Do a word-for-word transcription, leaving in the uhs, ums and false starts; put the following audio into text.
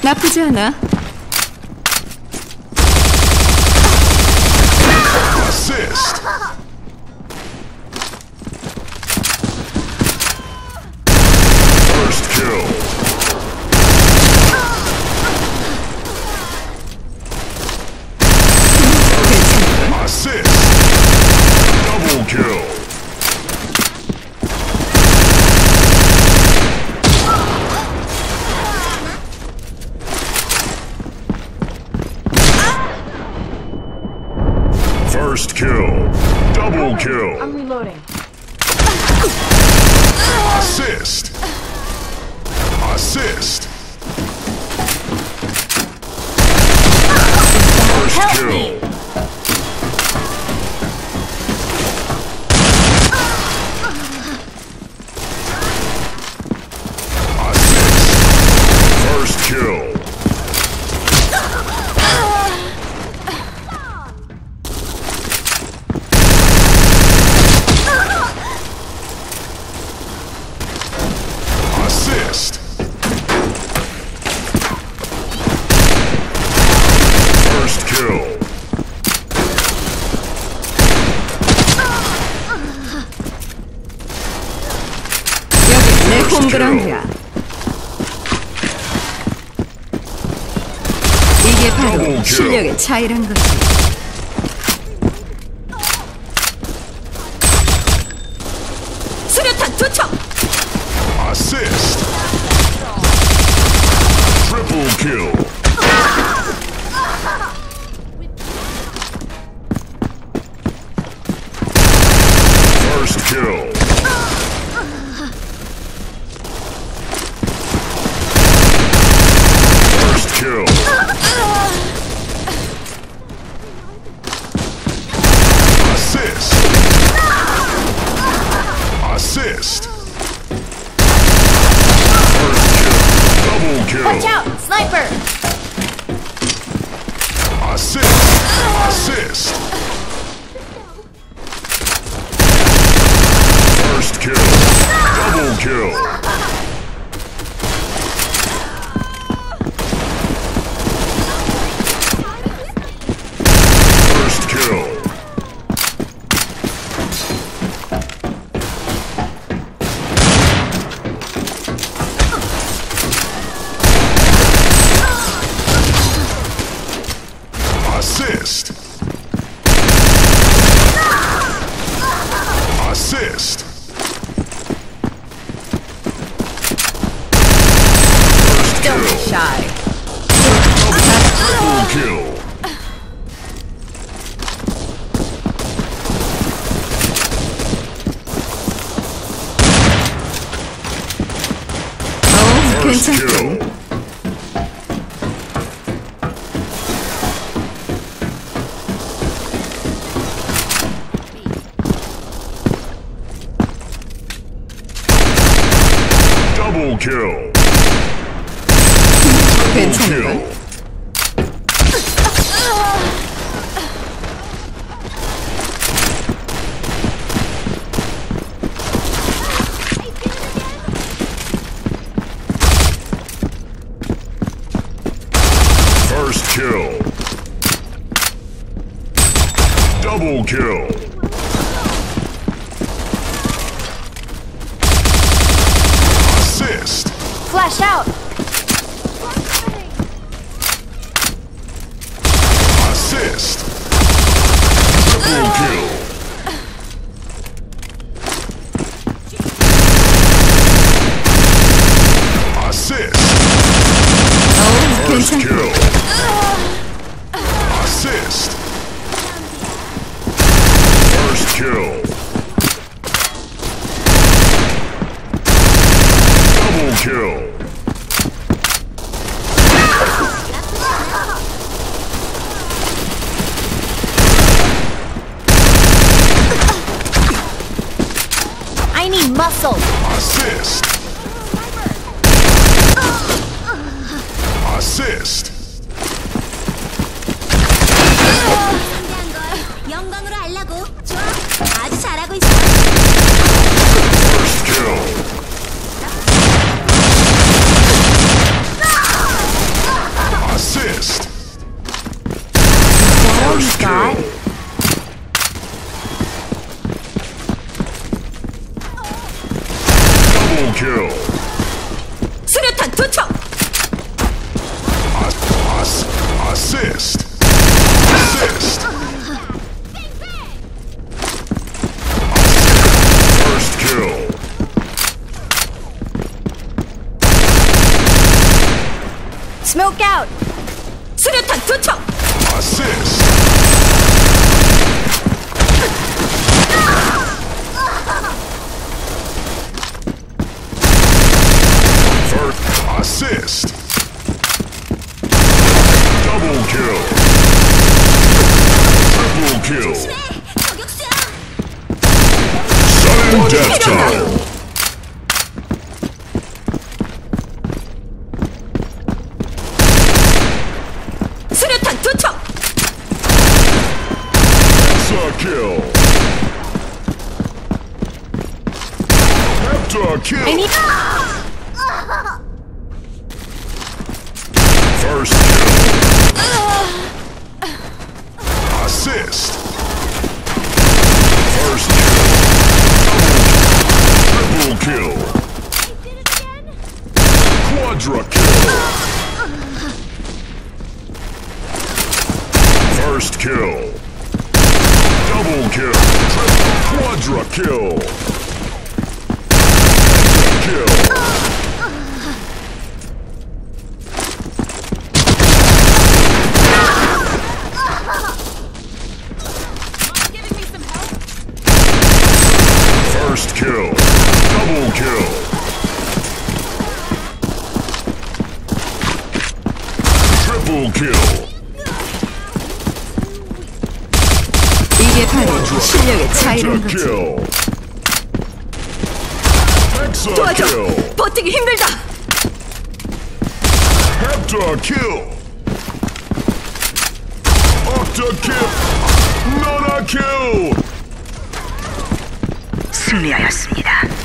나쁘지 않아. Assist. First kill. Assist. Double kill. First kill. Double kill. I'm reloading. Assist. Assist. First Help kill. me. Assist. First kill. Assist. First kill. 여기 내 홈그라운드야. 이게 바로 실력의 차이란 거지. 수류탄 투척! Assist. Triple kill. First kill. First kill. Assist. Assist. Double kill. Watch out! Sniper! Assist. Assist. First kill. Double kill. First kill. Assist. Assist. First Don't be kill. shy. Triple kill. 어, First 괜찮군. kill. Double kill. 괜찮군. Kill. First kill. Double kill. Assist. Flash out! Assist. Triple kill. Assist. 어, First 괜찮군. kill. Assist. First kill. Double kill. I need muscle! Assist. Assist. 영광으로 알라고. 좋아. 아주 잘하고 있어. First kill. kill. 수류탄 투척. Ass- ass- Assist. Assist. First kill. 스모크 아웃. 수류탄 투척. Assist. First assist. Double kill. Triple kill. 저격수야. Sudden death time. 수류탄 투척. Kill. Hepta 애니. kill. First kill. Assist. First kill. Triple kill. Quadra kill. First kill. Double kill. Quadra kill. Kill. First kill. Double kill. Triple kill. 이게 바로 실력의 차이란 거지. Kill. 도와줘. Hexa kill. 버티기 힘들다. Hepta kill. Octa kill. Nona kill. 승리하였습니다.